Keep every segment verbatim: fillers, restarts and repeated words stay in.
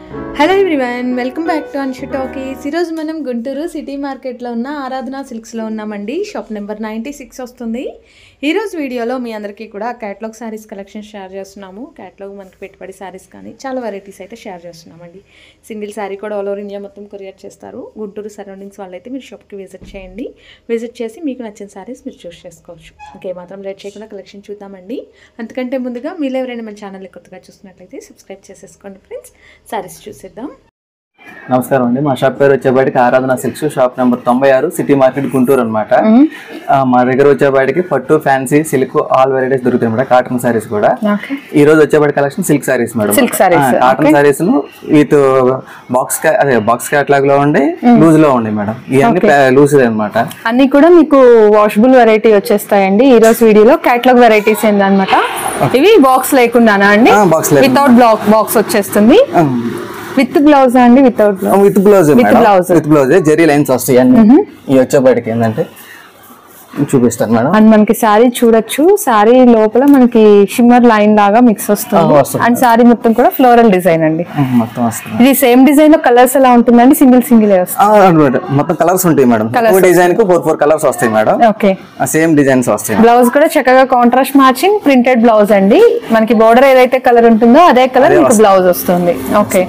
Hello everyone, welcome back to Anshu talkies. ఈరోజు మనం Guntur city మార్కెట్లో ఉన్న ఆరాధన సిల్క్స్లో ఉన్నామండి. షాప్ నెంబర్ నైంటీ సిక్స్ వస్తుంది. ఈరోజు వీడియోలో మీ అందరికీ కూడా క్యాటలాగ్ శారీస్ కలెక్షన్ షేర్ చేస్తున్నాము. క్యాటలాగ్ మనకి పెట్టుబడి శారీస్ కానీ చాలా వెరైటీస్ అయితే షేర్ చేస్తున్నామండి. సింగిల్ శారీ కూడా ఆల్ ఓవర్ ఇండియా మొత్తం కొరియర్ చేస్తారు. గుంటూరు సరౌండింగ్స్ వాళ్ళైతే మీరు షాప్కి విజిట్ చేయండి. విజిట్ చేసి మీకు నచ్చిన శారీస్ మీరు చూస్ చేసుకోవచ్చు. ఇంకేమాత్రం లేట్ చేయకుండా కలెక్షన్ చూద్దామండి. అంతకంటే ముందుగా మీరు ఎవరైనా మన ఛానల్ని కొత్తగా చూసినట్లయితే సబ్స్క్రైబ్ చేసేసుకోండి ఫ్రెండ్స్. శారీస్ చూసేద్దాం. నమస్కారం అండి. మా షాప్ పేరు వచ్చేపాటికి ఆరాధన సిల్క్స్, షాప్ నెంబర్ తొంభై ఆరు, సిటీ మార్కెట్ గుంటూరు అనమాట. మా దగ్గర వచ్చేపాటికి పట్టు, ఫ్యాన్సీ, సిల్క్ ఆల్ వెరైటీస్ దొరుకుతాయి మేడం. కాటన్ సారీస్ కూడా. ఈ రోజు వచ్చేపాటి collection silk saris madam. Cotton saris with box అదే బాక్స్ క్యాటలాగ్ లో ఉండి లూజ్ లో ఉండి మేడం. ఇవన్నీ లూజ్ అనమాట. అన్ని కూడా మీకు వాషబుల్ వెరైటీ వచ్చేస్తాయండి. ఈ రోజు వీడియోలో క్యాటలాగ్ వెరైటీస్ ఏందన్నమాట. ఇవి బాక్స్ లేకుండానా అండి? వితౌట్ బ్లాక్ బాక్స్ వచ్చేస్తుంది. విత్ బ్లౌజ్ అండి? Without blouse with blouse with blouse with blouse zari lines వస్తాయి అన్ని. ఇవి వచ్చేపాటికి ఏంటంటే చూపిస్తాను మేడం. అండ్ మనకి శారీ చూడొచ్చు. శారీ లోపల మనకి షిమ్మర్ లైన్ లాగా మిక్స్ వస్తుంది. అండ్ శారీ మొత్తం కూడా ఫ్లోరల్ డిజైన్ అండి. మొత్తం వస్తుంది. ఇది సేమ్ డిజైన్ లో కలర్స్ ఎలా ఉంటుందండి? సింగిల్ సింగిల్ మొత్తం కలర్స్ ఉంటాయి మేడం. డిజైన్ కు ఫోర్ ఫోర్ కలర్స్ వస్తాయి మేడం. ఓకే, సేమ్ డిజైన్స్ వస్తాయి. బ్లౌజ్ కూడా చక్కగా కాంట్రాస్ట్ మ్యాచింగ్ ప్రింటెడ్ బ్లౌజ్ అండి. మనకి బోర్డర్ ఏదైతే కలర్ ఉంటుందో అదే కలర్ మీకు బ్లౌజ్ వస్తుంది. ఓకే,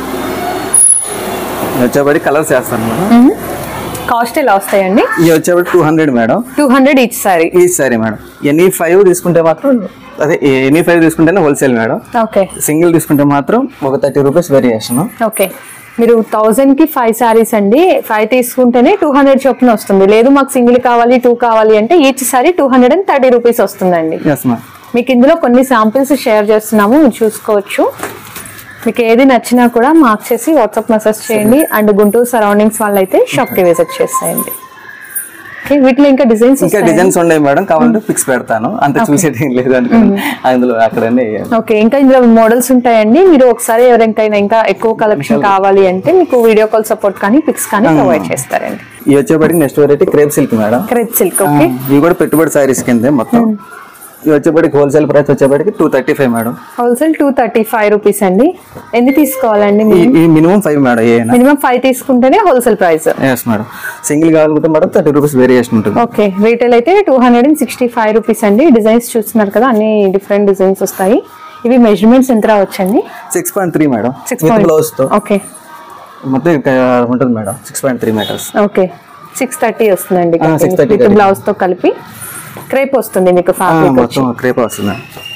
వచ్చేబడి కలర్స్ వేస్తాను మేడం. కాస్ట్ ఎలా వస్తాయండి? ఇది వచ్చేబడి two hundred madam. Two hundred each sari. Each sari madam. Any five తీసుకుంటే మాత్రం అదే ఎనీ ఫైవ్ తీసుకుంటేనే హోల్సేల్ మేడం. ఓకే, సింగిల్ తీసుకుంటే మాత్రం ఒక థర్టీ రూపీస్ వేరియేషన్. ఓకే, మీరు థౌసండ్ కి ఫైవ్ సారీస్ అండి. ఫైవ్ తీసుకుంటేనే టూ హండ్రెడ్ చొప్పున వస్తుంది. లేదు మాకు సింగిల్ కావాలి, టూ కావాలి అంటే each sari two hundred and thirty rupees వస్తుందండి. మీకు ఇందులో కొన్ని శాంపిల్స్ షేర్ చేస్తున్నాము, మీరు చూసుకోవచ్చు. మీకు ఏది నచ్చినా కూడా మార్క్ చేసి వాట్సాప్ మెసేజ్ చేయండి. అండ్ గుంటూరు సరౌండింగ్స్ వాళ్ళైతే షాప్ కి విజిట్ చేసేయండి. వీటిలో ఇంకా డిజైన్స్ ఇంకా డిజైన్స్ ఉన్నాయి మేడం. కావాలంటే పిక్స్ పెడతాను. అంత చూసేది లేదు అనుకోండి అందులో అక్కడ. ఓకే, ఇంకా ఇందులో మోడల్స్ ఉంటాయండి. మీరు ఒకసారి ఎవరికైనా ఇంకా ఎక్కువ కలెక్షన్ కావాలి అంటే మీకు వీడియో కాల్ సపోర్ట్ కానీ పిక్స్ కానీ ప్రొవైడ్ చేస్తారండి. ఇది వచ్చేప్పటికి next variety crepe silk madam. Crepe silk. Okay, ఇవి కూడా పెట్టుబడి సారీస్ కింద మొత్తం. ఇది వచ్చేప్పటికి హోల్సేల్ ప్రైస్ వచ్చేప్పటికి two thirty five madam. Wholesale two thirty five rupees అండి. ఎన్ని తీసుకోవాలండి? Minimum five madam. Minimum five తీసుకుంటేనే wholesale price. Yes madam. Single కావాలంటే మేడం థర్టీ రూపీస్ వేరియేషన్ ఉంటుంది. ఓకే, రీటైల్ అయితే two hundred and sixty five rupees అండి. Designs చూస్తున్నారు కదా, అన్ని డిఫరెంట్ డిజైన్స్ వస్తాయి. ఇవి మెజర్మెంట్స్ ఎంత రావచ్చండి? Six point three madam. Six blouse తో. ఓకే, మొత్తం ఉంటుంది madam. Six point three metres. Okay, six thirty వస్తుందండి బ్లౌజ్ తో కలిపి. క్రేప్ వస్తుంది మీకు. క్రేప్ వస్తుంది.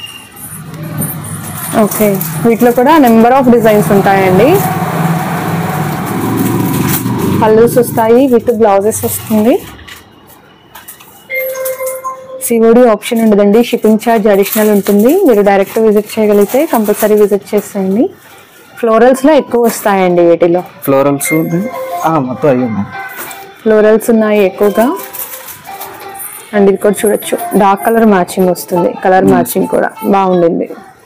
ఓకే, వీటిలో కూడా నెంబర్ ఆఫ్ డిజైన్స్ ఉంటాయండి. పల్లూస్ వస్తాయి, విత్ బ్లౌజెస్ వస్తుంది. సిఓడి ఆప్షన్ ఉండదండి. షిప్పింగ్ ఛార్జ్ అడిషనల్ ఉంటుంది. మీరు డైరెక్ట్ విజిట్ చేయగలిగితే కంపల్సరీ విజిట్ చేసేయండి. ఫ్లోరల్స్ లో ఎక్కువ వస్తాయండి వీటిలో. ఫ్లోరల్స్ మొత్తం అయ్యింది. ఫ్లోరల్స్ ఉన్నాయి ఎక్కువగా. అండ్ ఇది కూడా చూడొచ్చు, డార్క్ కలర్ మ్యాచింగ్ వస్తుంది. కలర్ మ్యాచింగ్ కూడా బాగుండింది.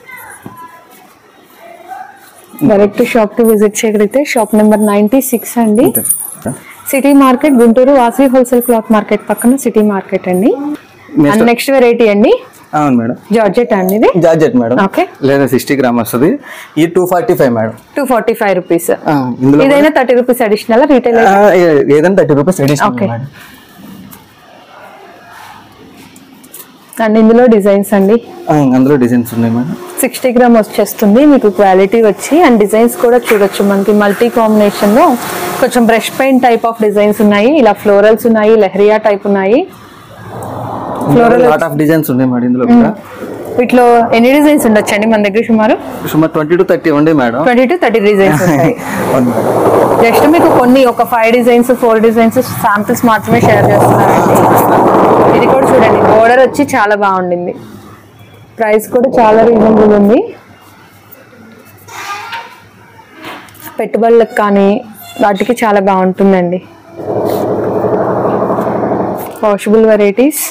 డైరెక్ట్ షాప్ కి విజిట్ చేయగలిగితే షాప్ నెంబర్ నైన్టీ సిక్స్ అండి, city market Guntur, Vasavi wholesale cloth market పక్కన సిటీ మార్కెట్ అండి. అండ్ నెక్స్ట్ వెరైటీ అండి. అవును మేడం, జార్జెట్ అండి. ఇది జార్జెట్ మేడం. ఓకే, లేదా సిక్స్టీ గ్రామ్ వస్తుంది. ఈ two forty five madam. Two forty five rupees. ఇదైనా థర్టీ రూపీస్ అడిషనల్. రీటైల్ ఏదైనా థర్టీ రూపీస్ అడిషనల్. అండ్ ఇందులో డిజైన్స్ అండి. అందులో డిజైన్స్ ఉన్నాయి మేడం. సిక్స్టీ గ్రామ్ వచ్చేస్తుంది మీకు. క్వాలిటీ వచ్చి అండ్ డిజైన్స్ కూడా చూడొచ్చు. మనకి మల్టీ కాంబినేషన్ లో కొంచెం brush paint type of designs ఉన్నాయి. ఇలా ఫ్లోరల్స్ ఉన్నాయి, లెహరియా టైప్ ఉన్నాయి. ఫ్లోరల్ లాట్ ఆఫ్ డిజైన్స్ ఉన్నాయి మేడం ఇందులో కూడా. వీటిలో ఎన్ని డిజైన్స్ ఉండొచ్చండి మన దగ్గర? సుమారు సుమారు ట్వంటీ టు థర్టీ ఉండే madam. Twenty to thirty designs ఉంటాయి. జస్ట్ మీకు కొన్ని ఒక five designs four designs samples మాత్రమే షేర్ చేస్తున్నారండి. ఇది కూడా చూడండి, బోర్డర్ వచ్చి చాలా బాగుండింది. ప్రైస్ కూడా చాలా రీజనబుల్ ఉంది. పెట్టుబడులకు కానీ వాటికి చాలా బాగుంటుందండి. Washable varieties.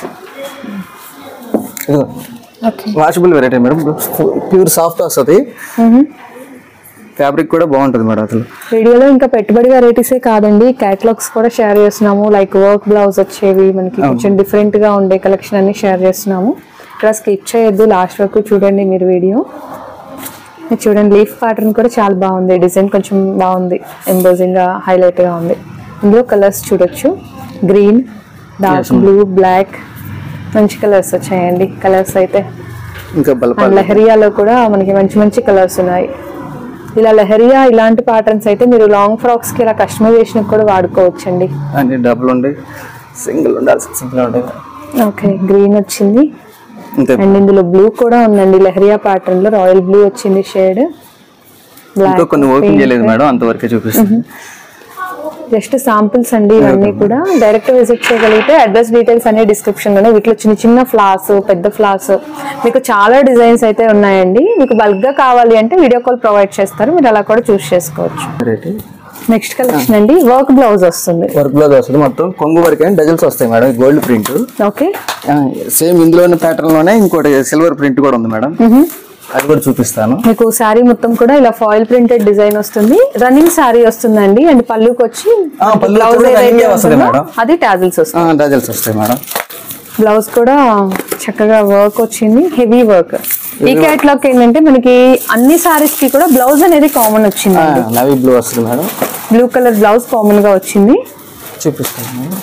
Washable variety madam. Pure soft వస్తుంది. ఫ్యాబ్రిక్ కూడా బాగుంటుంది మేడం. అసలు వీడియోలో ఇంకా పెట్టుబడి వెరైటీసే కాదండి, క్యాటలాగ్స్ కూడా షేర్ చేస్తున్నాము. లైక్ వర్క్ బ్లౌజ్ వచ్చేవి మనకి కొంచెం డిఫరెంట్ గా ఉండే కలెక్షన్ అన్ని షేర్ చేస్తున్నాము. ఇక్కడ స్కిప్ చేయొద్దు, లాస్ట్ వరకు చూడండి మీరు వీడియో. ఇది చూడండి లీఫ్ ప్యాటర్న్ కూడా చాలా బాగుంది, డిజైన్ కొంచెం బాగుంది, ఎంబోజింగ్ గా హైలైట్ గా ఉంది. ఇందులో కలర్స్ చూడొచ్చు, గ్రీన్, డార్క్ బ్లూ, బ్లాక్, మంచి కలర్స్ వచ్చాయండి. కలర్స్ అయితే ఇంకా లెహరియాలో కూడా మనకి మంచి మంచి కలర్స్ ఉన్నాయి. ఇలా లెహరియా ఇలాంటి ప్యాటర్న్స్ అయితే మీరు లాంగ్ ఫ్రాక్స్ కి ఇలా కస్టమైజేషన్ కూడా వాడుకోవచ్చు అండి. అన్ని డబుల్ ఉండి సింగిల్ ఉండాలి, సింగిల్ ఉండే. ఓకే, గ్రీన్ వచ్చింది అండ్ ఇందులో బ్లూ కూడా ఉందండి. లెహరియా ప్యాటర్న్ లో రాయల్ బ్లూ వచ్చింది షేడ్. ఇంకా కొన్ని ఓపెన్ చేయలేదు మేడం, అంతవరకే చూపిస్తుంది. జస్ట్ శాంపిల్స్ అండి ఇవన్నీ కూడా. డైరెక్ట్ విజిట్ చేయగలిగితే అడ్రస్ డీటెయిల్స్ అనే డిస్క్రిప్షన్ లోనే. వీటిలో చిన్న చిన్న ఫ్లాస్, పెద్ద ఫ్లాస్, మీకు చాలా డిజైన్స్ అయితే ఉన్నాయండి. మీకు బల్క్ గా కావాలి అంటే వీడియో కాల్ ప్రొవైడ్ చేస్తారు, మీరు అలా కూడా చూస్ చేసుకోవచ్చు. నెక్స్ట్ కలెక్షన్ అండి వర్క్ బ్లౌజ్ వస్తుంది. వర్క్ బ్లౌజ్ వస్తుంది, మొత్తం కొంగు వరకు డజల్స్ వస్తాయి madam, gold print. Okay, same ఇందులోనే ప్యాటర్న్ లోనే ఇంకోటి సిల్వర్ ప్రింట్ కూడా ఉంది మేడం, అది కూడా చూపిస్తాను మీకు. శారీ మొత్తం కూడా ఇలా ఫాయిల్ ప్రింటెడ్ డిజైన్ వస్తుంది, రన్నింగ్ శారీ వస్తుందండి. అండ్ పళ్ళుకి వచ్చి బ్లౌజ్ అది టాజిల్స్ వస్తాయి, టాజిల్స్ వస్తాయి మేడం. బ్లౌజ్ కూడా చక్కగా వర్క్ వచ్చింది, హెవీ వర్క్. ఈ క్యాట్లాగ్ ఏంటంటే మనకి అన్ని సారీస్ కి కూడా బ్లౌజ్ అనేది కామన్ వచ్చింది. నవీ బ్లూ వస్తుంది madam, blue colour blouse common గా వచ్చింది, చూపిస్తాను మేడం.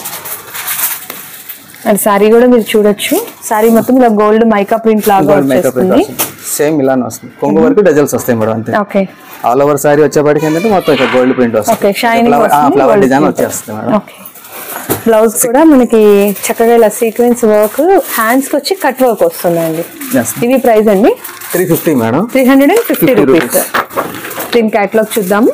అండ్ సారీ కూడా మీరు చూడొచ్చు, సారీ మొత్తం ఇలా గోల్డ్ మైకా ప్రింట్ లాగా వచ్చేస్తుంది. సేమ్ ఇలానే వస్తుంది, కొంగు వరకు డజల్స్ వస్తాయి మేడం అంతే. ఓకే, ఆల్ ఓవర్ సారీ వచ్చేపాటికి ఏంటంటే మొత్తం ఇక గోల్డ్ ప్రింట్ వస్తుంది. ఓకే, షైనింగ్ ఫ్లవర్ డిజైన్ వచ్చేస్తుంది మేడం. ఓకే, బ్లౌజ్ కూడా మనకి చక్కగా ఇలా సీక్వెన్స్ వర్క్, హ్యాండ్స్ కి వచ్చి కట్ వర్క్ వస్తుందండి. ఇవి ప్రైస్ అండి three fifty madam, three hundred and fifty rupees. దీని క్యాటలాగ్ చూద్దాము.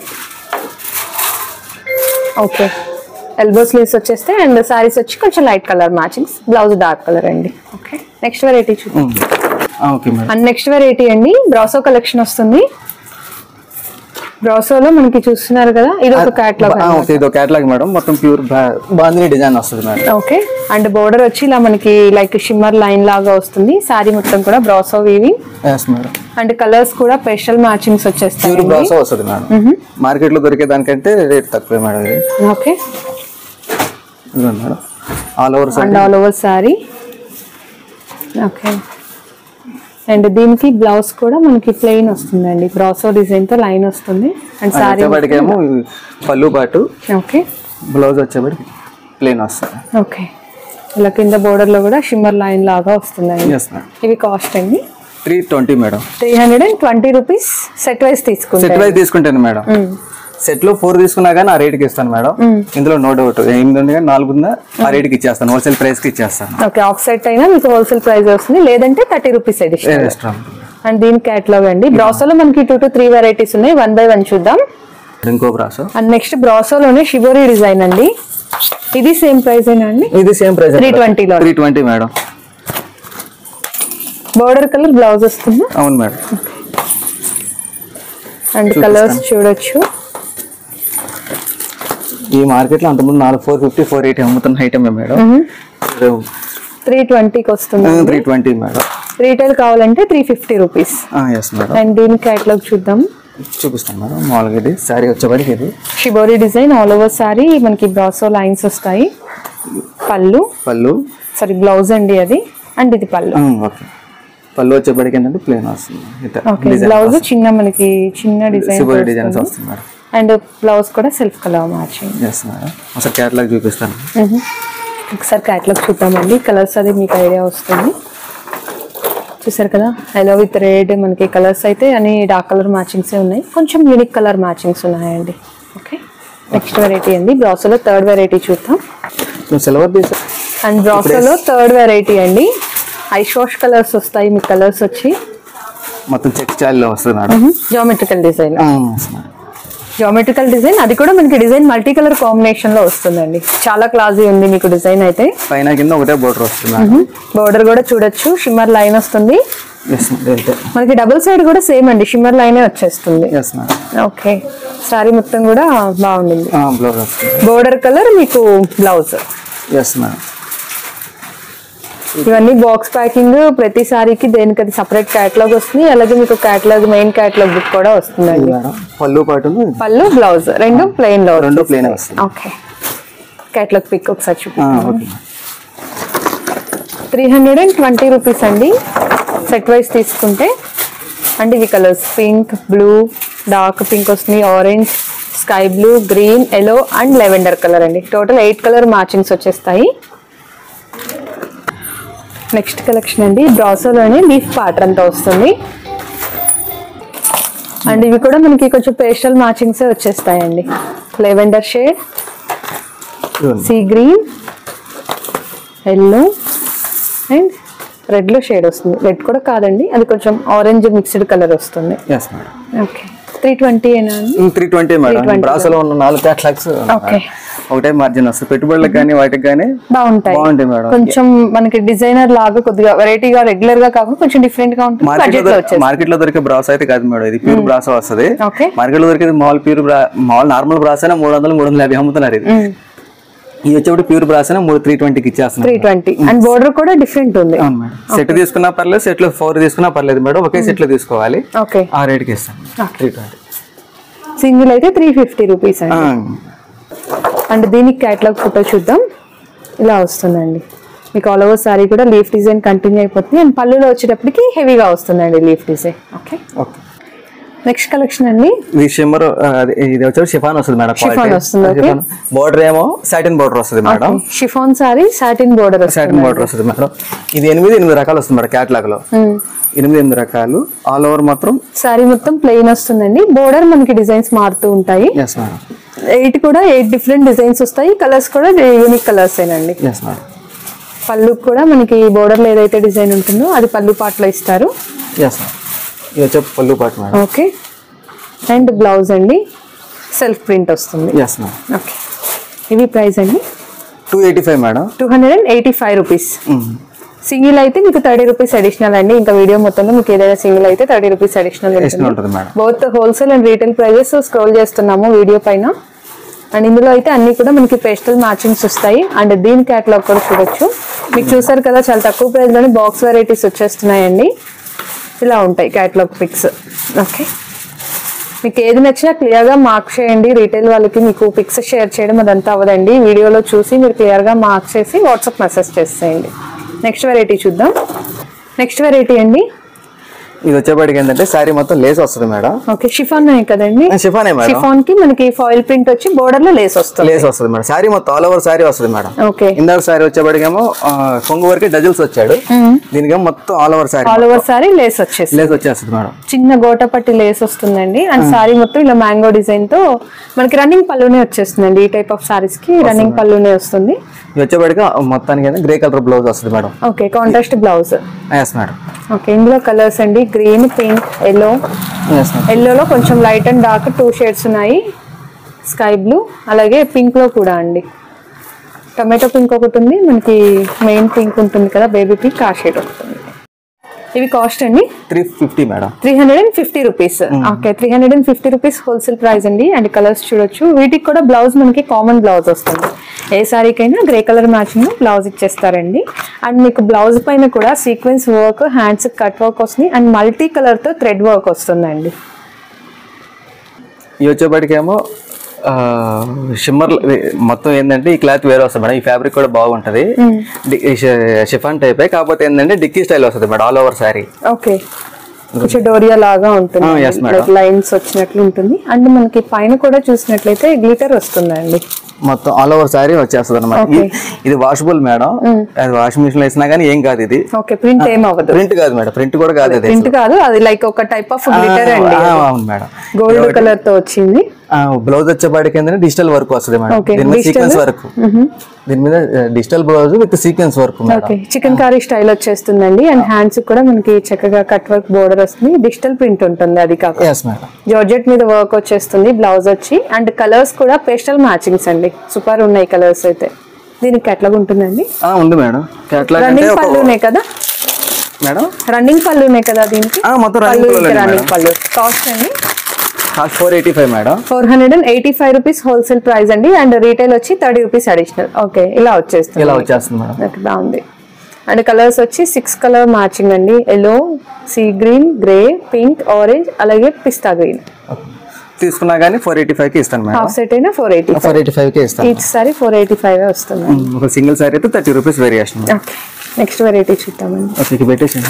ఓకే, ఎల్బో స్లీవ్స్ వచ్చేస్తే అండ్ సారీస్ వచ్చి కొంచెం light colour matchings, blouse dark colour అండి. ఓకే, నెక్స్ట్ వెరైటీ చూద్దాం. అండ్ నెక్స్ట్ వెరైటీ అండి బ్రాసో కలెక్షన్ వస్తుంది. బ్రాసోలో మనకి చూస్తున్నారు కదా, ఇది ఒక క్యాటలాగ్. ఇది ఒక క్యాటలాగ్ మేడం, మొత్తం ప్యూర్ బాందిని డిజైన్ వస్తుంది మేడం. ఓకే, అండ్ బోర్డర్ వచ్చి ఇలా మనకి లైక్ షిమ్మర్ లైన్ లాగా వస్తుంది. సారీ మొత్తం కూడా brasso weaving. yes madam. And colours కూడా స్పెషల్ మ్యాచింగ్స్ వచ్చేస్తాయి. ప్యూర్ బ్రాసో వస్తుంది మేడం, మార్కెట్ లో దొరికే దానికంటే రేట్ తక్కువే మేడం ఇది. Okay, madam all over and all over sari. Okay, and దీనికి బ్లౌజ్ కూడా మనకి ప్లెయిన్ వస్తుందండి, బ్రాసో డిజైన్ తో లైన్ వస్తుంది. అండ్ సారీ ఏమో పళ్ళు పాటు. ఓకే, బ్లౌజ్ వచ్చేప్పటికి ప్లెయిన్ వస్తుంది. ఓకే, ఇలా కింద బోర్డర్ లో కూడా షిమ్మర్ లైన్ లాగా వస్తుందండి. ఇవి కాస్ట్ అండి three twenty madam, three hundred and twenty rupees. Set wise తీసుకుంటే సెట్ వైజ్ తీసుకుంటాను మేడం. సెట్ లో ఫోర్ తీసుకున్నా కానీ ఆ రేట్ కి ఇస్తాను మేడం. ఇందులో నో డౌట్ ఎనిమిది ఉంది కానీ నాలుగు ఉందా ఆ రేట్ కి ఇచ్చేస్తాను, హోల్సేల్ ప్రైస్ కి ఇచ్చేస్తాను. ఓకే, ఆఫ్ సెట్ అయినా మీకు హోల్సేల్ ప్రైస్ వస్తుంది, లేదంటే థర్టీ రూపీస్ ఎడిషన్. అండ్ దీని క్యాటలాగ్ అండి బ్రాసోలో మనకి టూ టు త్రీ వెరైటీస్ ఉన్నాయి, వన్ బై వన్ చూద్దాం. ఇంకో బ్రాసో. అండ్ నెక్స్ట్ బ్రాసోలోనే షిబోరి డిజైన్ అండి, ఇది సేమ్ ప్రైస్ ఏనా అండి? ఇది సేమ్ ప్రైస్, త్రీ ట్వంటీ లో three twenty madam. Border colour blouse వస్తుంది. అవును మేడం. అండ్ కలర్స్ చూడొచ్చు. ఈ మార్కెట్ లో అంతకుముందు నాలుగు ఫోర్ ఫిఫ్టీ ఫోర్ ఎయిటీ అమ్ముతున్న ఐటమ్ మేడం, త్రీ ట్వంటీకి వస్తుంది. Three twenty madam. రీటైల్ కావాలంటే three fifty rupees. Madam. And దీని క్యాటలాగ్ చూద్దాం. చూపిస్తాను మేడం. మామూలుగా ఇది సారీ వచ్చేప్పటికి ఇది shibori design all over sari, మనకి బ్రాసో లైన్స్ వస్తాయి. పళ్ళు పళ్ళు సారీ బ్లౌజ్ అండి అది, అండ్ ఇది పళ్ళు. ఓకే, పళ్ళు వచ్చేప్పటికి ఏంటంటే ప్లేన్ వస్తుంది. ఓకే, బ్లౌజ్ చిన్న మనకి చిన్న డిజైన్ డిజైన్స్ వస్తుంది మేడం. అండ్ బ్లౌజ్ కూడా self colour matching. Yes madam. ఒకసారి క్యాటలాగ్ చూపిస్తాను. ఒకసారి క్యాటలాగ్ చూద్దామండి, కలర్స్ అది మీకు ఐడియా వస్తుంది. చూసారు కదా, ఎల్లో విత్ రెడ్ మనకి కలర్స్ అయితే అన్ని డార్క్ కలర్ మ్యాచింగ్స్ ఉన్నాయి, కొంచెం యూనిక్ కలర్ మ్యాచింగ్స్ ఉన్నాయండి. ఓకే, నెక్స్ట్ వెరైటీ అండి బ్రాసోలో థర్డ్ వెరైటీ చూద్దాం. సిల్వర్ అండ్ బ్రాసోలో థర్డ్ వెరైటీ అండి, ఐషోష్ కలర్స్ వస్తాయి మీకు. కలర్స్ వచ్చి మొత్తం చెక్ స్టైల్లో వస్తుంది madam, geometrical design. Geometrical design అది కూడా మనకి డిజైన్ మల్టీ కలర్ కాంబినేషన్ లో వస్తుందండి, చాలా క్లాసీ ఉంది మీకు డిజైన్ అయితే. పైన కింద ఒకటే బోర్డర్ వస్తుంది. బోర్డర్ కూడా చూడొచ్చు, షిమ్మర్ లైన్ వస్తుంది మనకి. డబుల్ సైడ్ కూడా సేమ్ అండి, షిమ్మర్ లైనే వచ్చేస్తుంది. ఓకే, సారీ మొత్తం కూడా బాగుంటుంది. బోర్డర్ కలర్ మీకు బ్లౌజ్. ఇవన్నీ బాక్స్ ప్యాకింగ్, ప్రతి సారీకి దేనికి అది సపరేట్ క్యాటలాగ్ వస్తుంది. అలాగే మీకు క్యాటలాగ్ మెయిన్ క్యాటలాగ్ బుక్ కూడా వస్తుందండి. పళ్ళు పాటు పళ్ళు బ్లౌజ్ రెండు ప్లెయిన్ లో రెండు ప్లెయిన్ వస్తుంది. ఓకే, క్యాటలాగ్ పిక్ ఒకసారి చూపించండి. Three hundred and twenty rupees అండి సెట్ వైజ్ తీసుకుంటే. అండ్ ఇవి colours pink, blue, dark pink వస్తుంది, orange, sky blue, green, yellow and lavender colour అండి. టోటల్ ఎయిట్ కలర్ మ్యాచింగ్స్ వచ్చేస్తాయి. నెక్స్ట్ కలెక్షన్ అండి బ్రాసోలోనే లీఫ్ ప్యాటర్న్ తో వస్తుంది. అండ్ ఇవి కూడా మనకి కొంచెం పేస్టల్ మ్యాచింగ్స్ వచ్చేస్తాయండి. Lavender shade, sea green, yellow and red లో షేడ్ వస్తుంది. రెడ్ కూడా కాదండి, అది కొంచెం ఆరెంజ్ మిక్స్డ్ కలర్ వస్తుంది. Okay three twenty three twenty madam. బ్రాసోలో ఉన్న నాలుగు క్యాటలాగ్స్ ఒకటే మార్జిన్ వస్తుంది. పెట్టుబడులకు కానీ వాటికి కానీ బాగుంటాయి బాగుంటాయి మేడం. కొంచెం మనకి డిజైనర్ లాగా కొద్దిగా వెరైటీగా రెగ్యులర్ గా కాకుండా కొంచెం డిఫరెంట్ గా ఉంటుంది. మార్కెట్ లో దొరికే బ్రాసో అయితే కాదు మేడం, ఇది ప్యూర్ బ్రాసో వస్తుంది. మార్కెట్ లో దొరికేది మాల్ ప్యూర్ మాల్ నార్మల్ బ్రాసో అయినా మూడు వందలు మూడు వందల యాభై అమ్ముతున్నారు. ఇది ఇది వచ్చేప్పుడు ప్యూర్ బ్రాస్ మూడు త్రీ ట్వంటీకి ఇచ్చేస్తున్నాం. త్రీ ట్వంటీ అండ్ బోర్డర్ కూడా డిఫరెంట్ ఉంది. అవును మేడం. సెట్ తీసుకున్నా పర్లేదు, సెట్ లో ఫోర్ తీసుకున్నా పర్లేదు మేడం, ఒకే సెట్ లో తీసుకోవాలి. ఓకే ఆ రేట్ కి ఇస్తాం. త్రీ ట్వంటీ సింగిల్ అయితే త్రీ ఫిఫ్టీ రూపీస్ అండి. అండ్ దీనికి క్యాటలాగ్ ఫోటో చూద్దాం. ఇలా వస్తుందండి మీకు ఆల్ ఓవర్ సారీ కూడా లీఫ్ డిజైన్ కంటిన్యూ అయిపోతుంది. అండ్ పళ్ళులో వచ్చేటప్పటికి హెవీగా వస్తుందండి leaf design. Okay okay next collection అండి ఇది షిమ్మర్, ఇది వచ్చి షిఫాన్ వస్తుంది మేడం. షిఫాన్ వస్తుంది. బోర్డర్ ఏమో సాటిన్ బోర్డర్ వస్తుంది madam. Chiffon sari satin border satin border వస్తుంది మేడం. ఇది ఎనిమిది ఎనిమిది రకాలు వస్తుంది మేడం క్యాటలాగ్ లో. ఎనిమిది ఎనిమిది రకాలు ఆల్ ఓవర్ మాత్రం సారీ మొత్తం ప్లెయిన్ వస్తుందండి. బోర్డర్ మనకి డిజైన్స్ మారుతూ ఉంటాయి. ఎయిట్ కూడా ఎయిట్ డిఫరెంట్ డిజైన్స్ వస్తాయి. కలర్స్ కూడా యూనిక్ కలర్స్ ఏనండి. పళ్ళు కూడా మనకి బోర్డర్ లో ఏదైతే డిజైన్ ఉంటుందో అది పళ్ళు పాటలో ఇస్తారు. ఇది వచ్చే పళ్ళు పాట మేడం. ఓకే అండ్ బ్లౌజ్ అండి సెల్ఫ్ ప్రింట్ వస్తుంది. ఓకే ఇవి ప్రైస్ అండి two eighty five madam. Two hundred and eighty five rupees. Single అయితే మీకు థర్టీ రూపీస్ అడిషనల్ అండి. ఇంకా వీడియో మొత్తంలో మీకు ఏదైనా సింగిల్ అయితే థర్టీ రూపీస్ అడిషనల్ ఉంటుంది. Both wholesale and retail prices scroll చేస్తున్నాము వీడియో పైన. అండ్ ఇందులో అయితే అన్ని కూడా మనకి పేస్టల్ మ్యాచింగ్స్ వస్తాయి. అండ్ దీని క్యాటలాగ్ కూడా చూడొచ్చు. మీకు చూసారు కదా చాలా తక్కువ ప్రైస్ లోనే బాక్స్ వెరైటీస్ వచ్చేస్తున్నాయండి. ఇలా ఉంటాయి క్యాటలాగ్ పిక్స్. ఓకే మీకు ఏది నచ్చినా క్లియర్గా మార్క్ చేయండి. రీటైల్ వాళ్ళకి మీకు పిక్స్ షేర్ చేయడం అదంతా అవ్వదండి. వీడియోలో చూసి మీరు క్లియర్గా మార్క్ చేసి వాట్సాప్ మెసేజ్ చేసేయండి. నెక్స్ట్ వెరైటీ చూద్దాం. నెక్స్ట్ వెరైటీ అండి ఇది వచ్చేప్పటికి ఏంటంటే సారీ మొత్తం లేస్ వస్తుంది మేడం. ఓకే షిఫాన్ కదండి. షిఫాన్ షిఫాన్ కి మనకి ఫాయిల్ ప్రింట్ వచ్చి బోర్డర్ లో లేస్ వస్తుంది. లేస్ వస్తుంది మేడం. సారీ మొత్తం ఆల్ ఓవర్ సారీ వస్తుంది మేడం. ఓకే ఇందాక సారీ వచ్చేప్పటికేమో కొంగు వరకు డజల్స్ వచ్చాడు. దీనికేమో మొత్తం all over sari all over sari lace వచ్చేసి లేస్ వచ్చేస్తుంది మేడం. చిన్న గోటపట్టి లేస్ వస్తుందండి. అండ్ సారీ మొత్తం ఇలా మ్యాంగో డిజైన్ తో మనకి రన్నింగ్ పళ్ళునే వచ్చేస్తుందండి. ఈ టైప్ ఆఫ్ సారీస్ కి రన్నింగ్ పళ్ళునే వస్తుంది. ఇది వచ్చేప్పటికి మొత్తానికి గ్రే కలర్ బ్లౌజ్ వస్తుంది madam. Okay contrast blouse. Yes madam. Okay ఇందులో కలర్స్ అండి గ్రీన్, పింక్, ఎల్లో. ఎల్లోలో కొంచెం light and dark two shades ఉన్నాయి. స్కై బ్లూ అలాగే పింక్ లో కూడా అండి టొమాటో పింక్ ఒకటి ఉంది. మనకి మెయిన్ పింక్ ఉంటుంది కదా బేబీ పింక్, ఆ షేడ్ ఒకటి ఉంది. ఇవి కాస్ట్ అండి three fifty madam. Three hundred and fifty rupees. Okay three hundred and fifty rupees wholesale price అండి. అండ్ కలర్స్ చూడొచ్చు. వీటికి కూడా బ్లౌజ్ మనకి కామన్ బ్లౌజ్ వస్తుంది. ఏ సారీకైనా గ్రే కలర్ మ్యాచింగ్ బ్లౌజ్ ఇచ్చేస్తారండి. అండ్ మీకు బ్లౌజ్ పైన కూడా sequence work, hands cut work వస్తుంది. అండ్ మల్టీ కలర్ తో థ్రెడ్ వర్క్ వస్తుందండి. ఇవి వచ్చేప్పటికేమో షిమ్మర్ మొత్తం ఏంటంటే ఈ క్లాత్ వేరే వస్తుంది మేడం. ఈ ఫ్యాబ్రిక్ కూడా బాగుంటది. షిఫాన్ టైప్ కాకపోతే ఏంటంటే డిక్కీ స్టైల్ వస్తుంది madam all over sari. Okay కొంచెం డోరియా లాగా ఉంటుంది, లైన్స్ వచ్చినట్లు ఉంటుంది. అండ్ మనకి పైన కూడా చూసినట్లయితే గ్లిటర్ వస్తుందండి. మొత్తం ఆల్ ఓవర్ సారీ వచ్చేస్తుంది అనమాట. ఇది వాషబుల్ మేడం. అది వాషింగ్ మిషన్ లో వేసినా కానీ ఏం కాదు ఇది. ఓకే ప్రింట్ ఏం అవ్వదు. ప్రింట్ కాదు మేడం. ప్రింట్ కూడా కాదు. అది ప్రింట్ కాదు, అది లైక్ ఒక టైప్ ఆఫ్ గ్లిటర్ అండి. అవును మేడం. గోల్డ్ కలర్ తో వచ్చింది. బ్లౌజ్ వచ్చేపాటికి ఏంటంటే డిజిటల్ వర్క్ వస్తుంది మేడం. దీని మీద సీక్వెన్స్ వర్క్. దీని మీద digital blouse with sequence work. Okay chikankari style వచ్చేస్తుందండి. అండ్ హ్యాండ్స్ కూడా మనకి చక్కగా కట్ వర్క్ బోర్డర్ వస్తుంది. డిజిటల్ ప్రింట్ ఉంటుంది. అది కాకుండా జార్జెట్ మీద వర్క్ వచ్చేస్తుంది బ్లౌజ్ వచ్చి. అండ్ కలర్స్ కూడా పేస్టల్ మ్యాచింగ్స్ అండి. సూపర్ ఉన్నాయి కలర్స్ అయితే. దీనికి కేటలాగ్ ఉంటుందండి. ఉంది మేడం. కేటలాగ్ రన్నింగ్ పళ్ళునే కదా మేడం. రన్నింగ్ పళ్ళునే కదా దీనికి. మొత్తం రన్నింగ్ పళ్ళు. కాస్ట్ అండి four eighty five madam. Four hundred and eighty five rupees wholesale price అండి. అండ్ రీటైల్ వచ్చి థర్టీ రూపీస్ అడిషనల్. ఓకే ఇలా వచ్చేస్తుంది. ఇలా వచ్చేస్తుంది మేడం. బాగుంది. అండ్ కలర్స్ వచ్చి సిక్స్ కలర్ మ్యాచింగ్ అండి. Yellow, sea green, grey, pink, orange అలాగే పిస్తా గ్రీన్. తీసుకున్నా కానీ ఫోర్ ఎయిటీ ఫైవ్ కి ఇస్తాను మేడం. హాఫ్ సెట్ అయినా four eighty four eighty five కి ఇస్తాను. Each sari four eighty five వస్తుంది. ఒక సింగిల్ సారీ అయితే thirty rupees variation. Next variety చూద్దామండి. ఓకే పెట్టేసి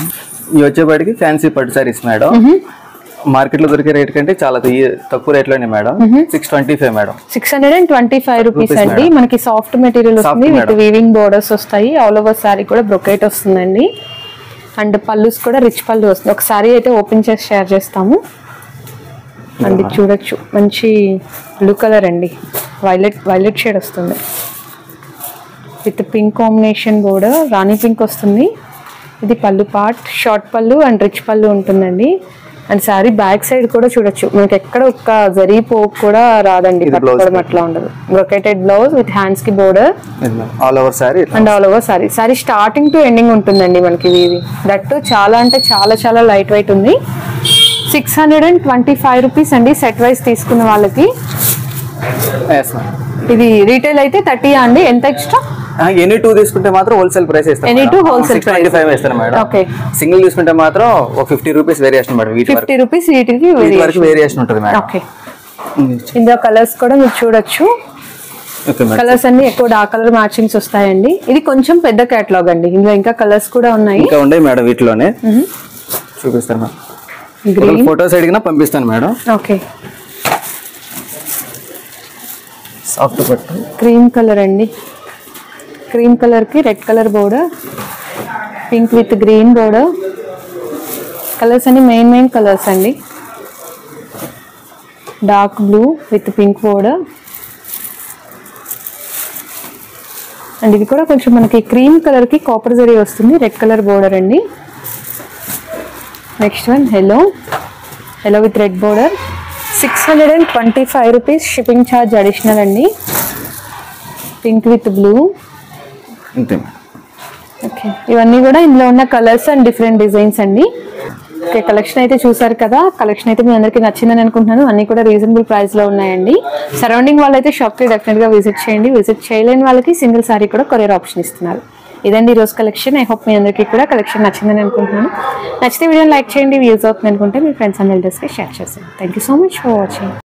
ఇవి వచ్చేపాటికి ఫ్యాన్సీ పట్టు సారీస్ మేడం. మార్కెట్ లో దొరికే రేట్ కంటే చాలా తక్కువ రేట్ లోనే madam. Six twenty five madam. Six hundred and twenty five rupees అండి. మనకి సాఫ్ట్ మెటీరియల్ వస్తుంది విత్ వీవింగ్ బోర్డర్స్ వస్తాయి. ఆల్ ఓవర్ సారీ కూడా బ్రొకెట్ వస్తుందండి. అండ్ పళ్ళుస్ కూడా రిచ్ పళ్ళు వస్తుంది. ఒక సారీ అయితే ఓపెన్ చేసి షేర్ చేస్తాము అండ్ చూడొచ్చు. మంచి బ్లూ కలర్ అండి, వైలెట్ వైలెట్ షేడ్ వస్తుంది with pink combination border. Rani pink వస్తుంది. ఇది పళ్ళు పార్ట్, షార్ట్ పళ్ళు అండ్ రిచ్ పళ్ళు ఉంటుందండి. అండ్ సారీ బ్యాక్ సైడ్ కూడా చూడొచ్చు, మనకి ఎక్కడ ఒక్క జరీ పోక్ కూడా రాదండి, పట్టుకోవడం అట్లా ఉండదు. బ్రొకెటెడ్ బ్లౌజ్ విత్ హ్యాండ్స్ కి border all over sari and all over sari. Sari starting to ending ఉంటుందండి మనకి ఇది. దట్టు చాలా అంటే చాలా చాలా లైట్ వెయిట్ ఉంది. Six hundred and twenty five rupees అండి సెట్ వైజ్ తీసుకున్న వాళ్ళకి. ఇది రీటైల్ అయితే థర్టీ అండి. ఎంత ఎక్స్ట్రా? ఎనీ టూ తీసుకుంటే మాత్రం హోల్సేల్ ప్రైస్ ఇస్తాను. Any two wholesale twenty five ఇస్తాను మేడం. ఓకే. సింగిల్ తీసుకుంటే మాత్రం ఒక fifty rupees variation madam. Fifty rupees వీటికి వేరియేషన్ ఉంటుంది మేడం. ఓకే. ఇందులో కలర్స్ కూడా మీరు చూడొచ్చు. కలర్స్ అన్ని ఎక్కువ డార్క్ కలర్ మ్యాచింగ్స్ వస్తాయండి. ఇది కొంచెం పెద్ద కేటలాగ్ అండి. ఇందులో ఇంకా కలర్స్ కూడా ఉన్నాయి. ఇంకా ఉన్నాయి మేడం. వీటిలోనే చూపిస్తాను మేడం. గ్రీన్ ఫోటోస్ అడిగినా పంపిస్తాను మేడం. ఓకే. సాఫ్ట్ పట్టు క్రీమ్ కలర్ అండి. క్రీమ్ కలర్ కి red colour border, pink with green border. Colours అన్ని మెయిన్ మెయిన్ కలర్స్ అండి. Dark blue with pink border. And ఇది కూడా కొంచెం మనకి క్రీమ్ కలర్ కి కాపర్ జరీ వస్తుంది. రెడ్ కలర్ బోర్డర్ అండి. Next one hello, hello with red border. Six hundred and twenty five rupees shipping charge additional అండి. Pink with blue. Okay. ఇవన్నీ కూడా ఇందులో ఉన్న కలర్స్ అండ్ డిఫరెంట్ డిజైన్స్ అండి. ఓకే, కలెక్షన్ అయితే చూసారు కదా. కలెక్షన్ అయితే మీ అందరికీ నచ్చిందని అనుకుంటున్నాను. అన్ని కూడా రీజనబుల్ ప్రైస్ లో ఉన్నాయండి. సరౌండింగ్ వాళ్ళైతే షాప్ కి డెఫినెట్ గా విజిట్ చేయండి. విజిట్ చేయలేని వాళ్ళకి సింగిల్ సారీ కూడా కొరియర్ ఆప్షన్ ఇస్తున్నారు. ఇదండి ఈ రోజు కలెక్షన్. ఐ హోప్ మీ అందరికీ కూడా కలెక్షన్ నచ్చిందని అనుకుంటున్నాను. నచ్చితే వీడియోని లైక్ చేయండి. వ్యూస్ అవుతుంది అనుకుంటే మీ ఫ్రెండ్స్ అండ్ రిలేటివ్స్ కి షేర్ చేస్తాను. Thank you so much for watching.